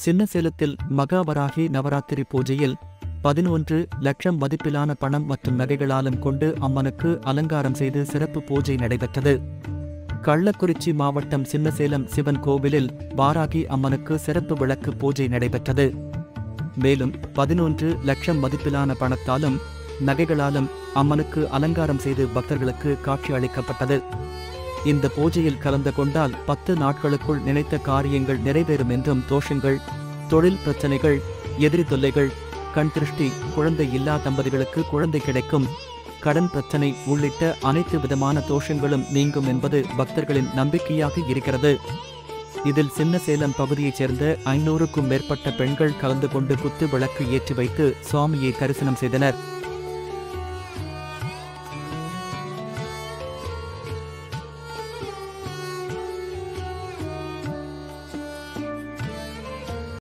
சின்னசேலத்தில் மகாவராகி நவராத்திரி பூஜையில் 11 லட்சம் மதிப்பிலான பணம் மற்றும் நகைகளாலும் கொண்டு அம்மனுக்கு அலங்காரம் செய்து சிறப்பு பூஜை நடைபெற்றது. கள்ளக்குறிச்சி மாவட்டம் சின்னசேலம் சிவன் கோவிலில் வாராகி அம்மனுக்கு சிறப்பு விளக்கு பூஜை நடைபெற்றது. மேலும் 11 லட்சம் மதிப்பிலான பணத்தாலும் நகைகளாலும் அம்மனுக்கு அலங்காரம் செய்து பக்தர்களுக்கு காட்சி அளிக்கப்பட்டது. இந்த பூஜையில் கலந்து கொண்டால் 10 நாட்களுக்குள் நினைத்த காரியங்கள் நிறைவேறும் என்றும், தோஷங்கள், தொழில் பிரச்சனைகள், எதிரி தொல்லைகள், கண் திருஷ்டி, குழந்தை இல்லா தம்பதிகளுக்கு குழந்தை கிடைக்கும், கடன் பிரச்சனை உள்ளிட்ட அனைத்து விதமான தோஷங்களும் நீங்கும் என்பது பக்தர்களின் நம்பிக்கையாக இருக்கிறது. இதில் சின்னசேலம் பகுதியைச் சேர்ந்த 500க்கும் மேற்பட்ட பெண்கள் கலந்து கொண்டு குத்து விளக்கு ஏற்றி வைத்து சுவாமியை தரிசனம் செய்தனர்.